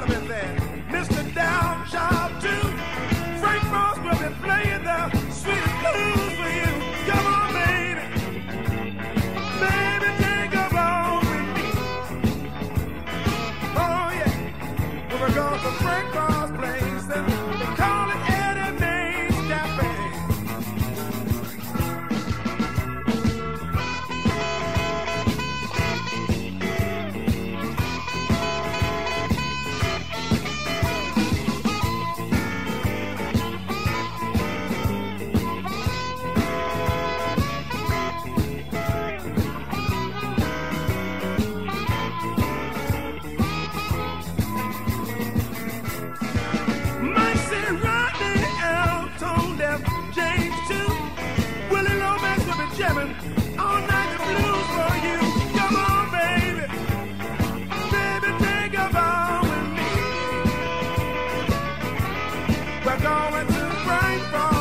is there. Mr. Down Sharp too. Frank Ross will be playing the sweetest blues for you. Come on, baby. Baby, take a walk with me. Oh, yeah. We're going to Frank Ross' place and they call it Eddie May's Cafe. Willie Lomax will be jamming all night the blues for you. Come on, baby. Baby, take a bow with me. We're going to Frank Ross.